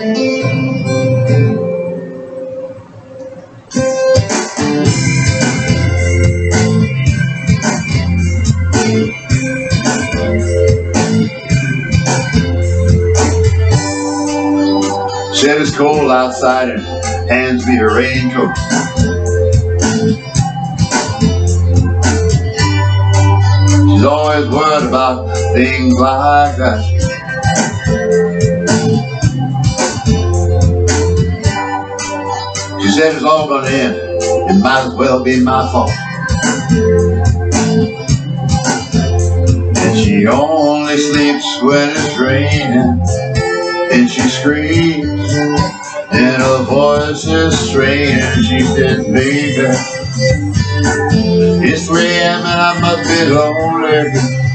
Said it's cold outside and hands me a raincoat. She's always worried about things like that. She said it's all gonna end, it might as well be my fault. And she only sleeps when it's raining, and she screams, and her voice is straining. She says, baby, it's 3 a.m. and I must be lonely.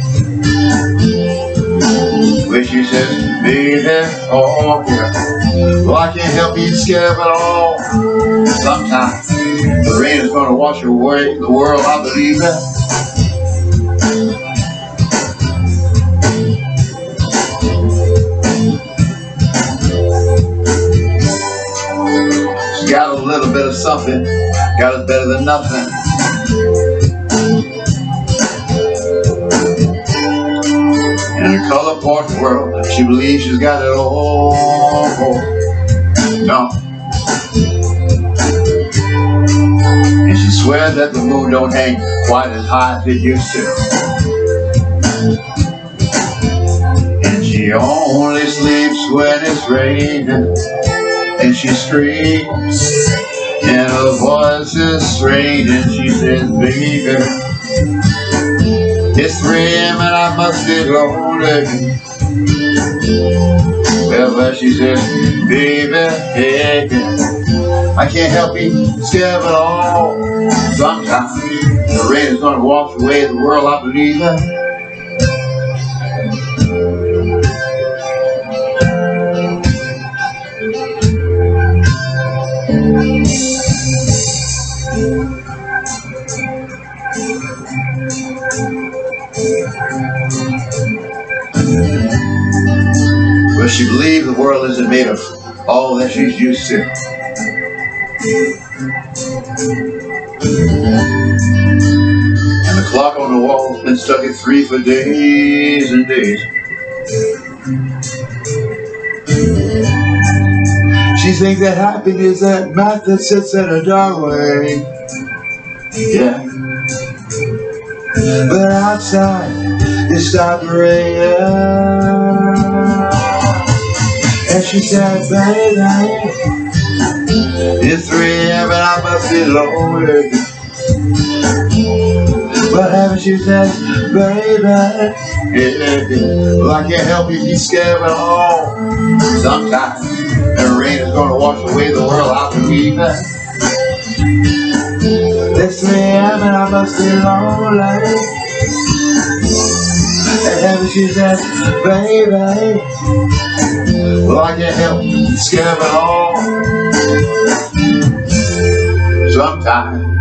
When she says, baby, oh yeah, well I can't help being scared at all. Sometimes the rain is going to wash away the world, I believe that. Got a little bit of something, got it better than nothing. In a color-pork world, she believes she's got it all. No. And she swears that the moon don't hang quite as high as it used to. And she only sleeps when it's raining, and she screams, and her voice is straight, and she says, baby, it's 3 a.m. and I must be lonely. Well, she says, baby, hey, I can't help being scared at all. Sometimes the rain is going to wash away the world, I believe that. But she believes the world isn't made of all that she's used to. And the clock on the wall's been stuck at 3 for days and days. She thinks that happiness is that math that sits in a doorway. Yeah. But outside it stopped raining, and she said, baby, it's 3 a.m. and I must be lonely. But haven't she said, baby, yeah, well I can't help you be scared at all. Sometimes the rain is going to wash away the world, I believe that. It's 3 a.m. and I must be lonely. And haven't she said, baby, well I can't help be scared at all. Sometimes